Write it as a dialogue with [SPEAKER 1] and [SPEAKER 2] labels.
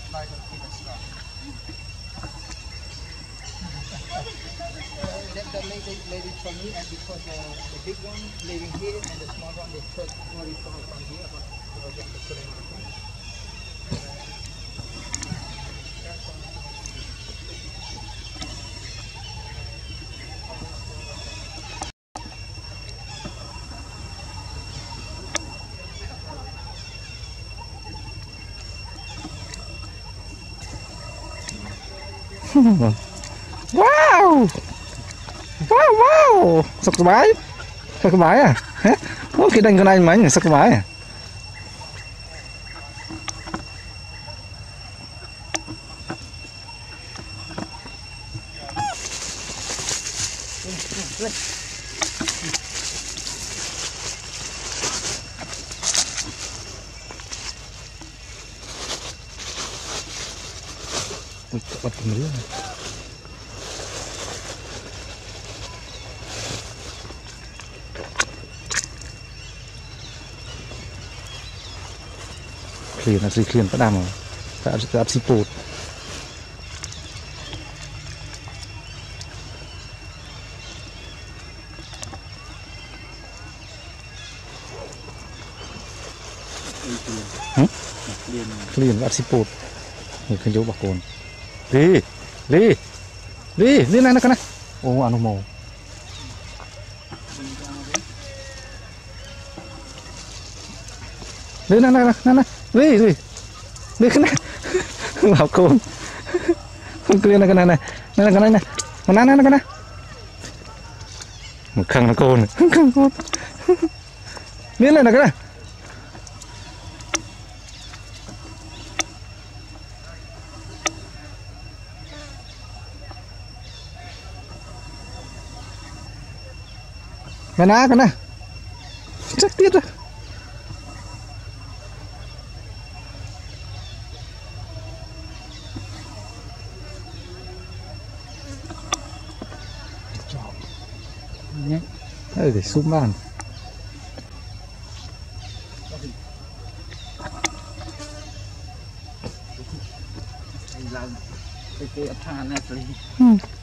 [SPEAKER 1] That lady for me, and because the big one living here and the small one they took very far from here, but get the putting
[SPEAKER 2] Wow! Wow, wow! Sao cái bái à? Hả? Ủa, cái đánh con anh mấy sao cái bái à? Ui, bắt cái lưới này. Khliền là gì khliền bắt đàm rồi, đã xì bột. Khliền đã xì bột, người khơi dấu bạc cồn. Đi này cái này, ô ăn mồ. Đi này, đi cái này, bảo cồn, không cười này cái này này, cái này này, cái này, một khăn là cồn, biết này là cái này. Mày ná cái này, chắc tiết rồi. Đây để súng bàn.
[SPEAKER 1] Cái attac này